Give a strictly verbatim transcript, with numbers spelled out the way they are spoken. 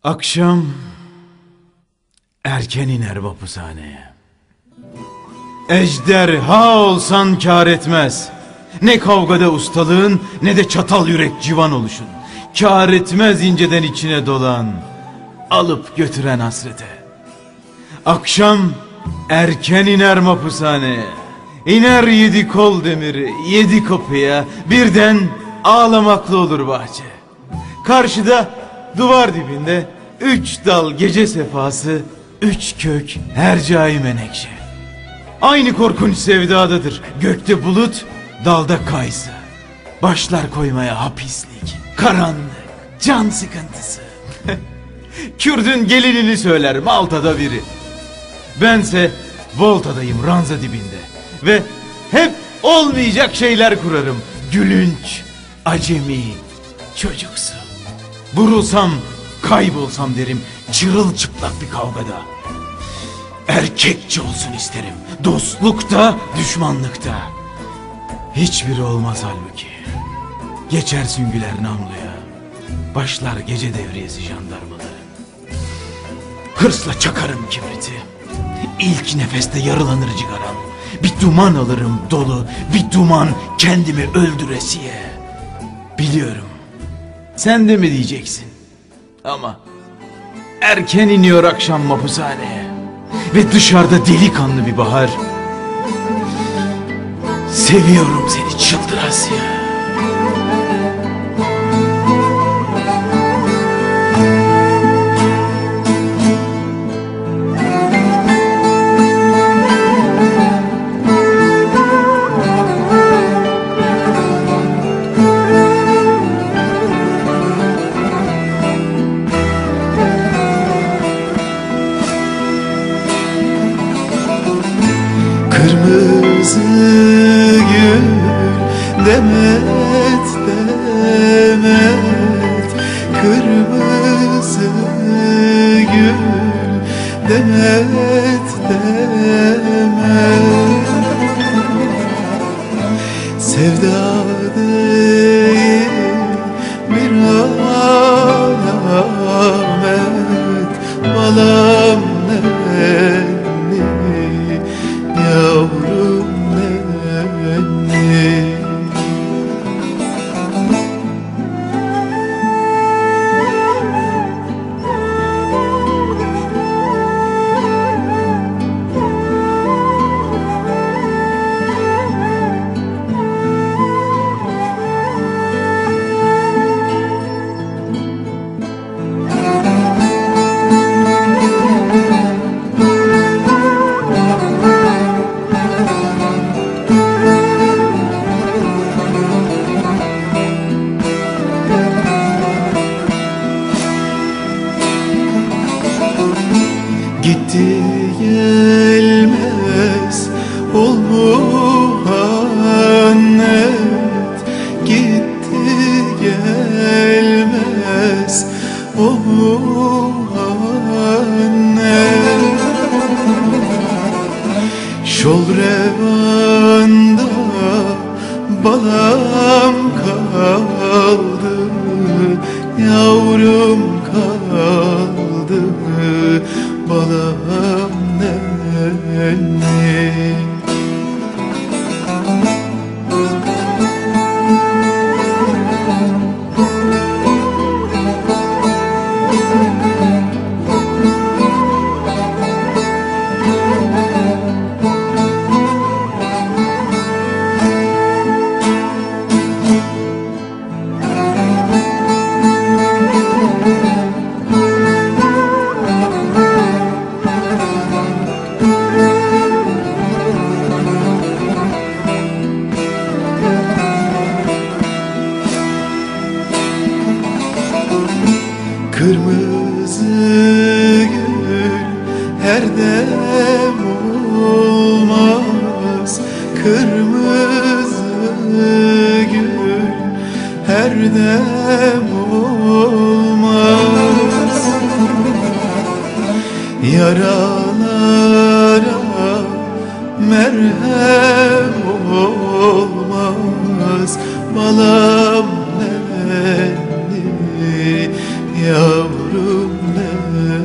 Akşam erken iner vapuzhaneye. Ejderha olsan kâr etmez. Ne kavgada ustalığın ne de çatal yürek civan oluşun. Kâr etmez inceden içine dolan, alıp götüren hasrete. Akşam erken iner mapushaneye. İner yedi kol demiri, yedi kapıya, birden ağlamaklı olur bahçe. Karşıda duvar dibinde üç dal gece sefası, üç kök hercai menekşe. Aynı korkunç sevdadadır gökte bulut, dalda kayısı. Başlar koymaya hapislik, karanlık, can sıkıntısı. Kürdün gelinini söyler Malta'da biri. Bense Volta'dayım ranza dibinde. Ve hep olmayacak şeyler kurarım. Gülünç, acemi, çocuksu. Vurulsam, kaybolsam derim çırılçıplak bir kavgada. Erkekçe olsun isterim. Dostlukta, düşmanlıkta. Hiçbiri olmaz halbuki. Geçer süngüler namluya. Başlar gece devriyesi jandarmaları. Hırsla çakarım kibriti. İlk nefeste yarılanır cigaram. Bir duman alırım dolu, bir duman kendimi öldüresiye. Biliyorum, sen de mi diyeceksin? Ama erken iniyor akşam mapushaneye. Ve dışarıda delikanlı bir bahar. Seviyorum seni çıldırasıya. Kırmızı gül demet demet, kırmızı gül demet demet. Sevda değil bir alamet, balam nenni, yavrum nenni. Gitti gelmez ol muhannet, gitti gelmez ol muhannet. Şol revanda balam kaldı, yavrum kaldı, balam nenni. Kırmızı gül her dem olmaz, kırmızı gül her dem olmaz. Yaralara merhem olmaz, balam nenni, yavrum Seviyorum de